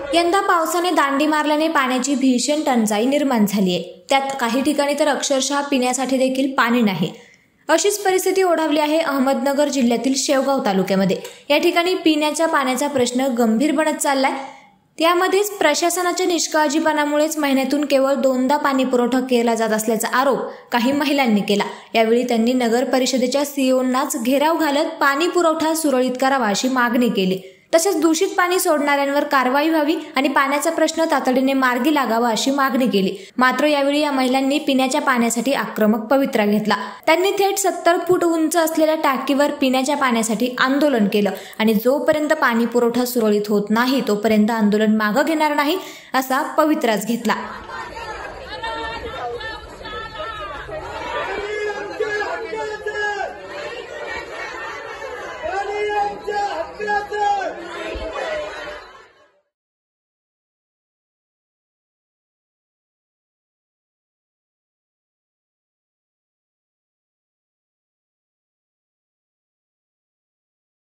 यंदा पावसाने दांडी मारल्याने पाण्याची भीषण टंचाई निर्माण झाली आहे। त्यात काही ठिकाणी तर अक्षरशः पिण्यासाठी देखील पाणी नाही। अशीच परिस्थिती ओढावली आहे अहमदनगर जिल्ह्यातील शेवगाव तालुक्यामध्ये। या ठिकाणी पिण्याच्या पाण्याचा प्रश्न गंभीर बनत चाललाय। त्यामध्येच प्रशासनाच्या निष्काळजीपणामुळेच महिन्यातून केवळ 2दा पाणी पुरवठा केला जात असल्याचा आरोप काही महिलांनी केला। यावेळी त्यांनी नगर परिषदेच्या सीओनाच घेराव घालत पाणी पुरवठा सुरळीत करावा अशी मागणी केली। तसेच दूषित पाणी सोडणाऱ्यांवर कारवाई व्हावी आणि पाण्याचा प्रश्न तातडीने मार्गी लागावा अशी मागणी केली। मात्र यावेळी या महिलांनी पिण्याच्या पाण्यासाठी आक्रमक पवित्रा घेतला। त्यांनी थेट 70 फूट उंच असलेल्या टाकीवर पिण्याच्या पाण्यासाठी आंदोलन केलं आणि जोपर्यंत पाणी पुरवठा सुरळीत होत नाही तोपर्यंत आंदोलन मागे घेणार नाही असा पवित्राच घेतला।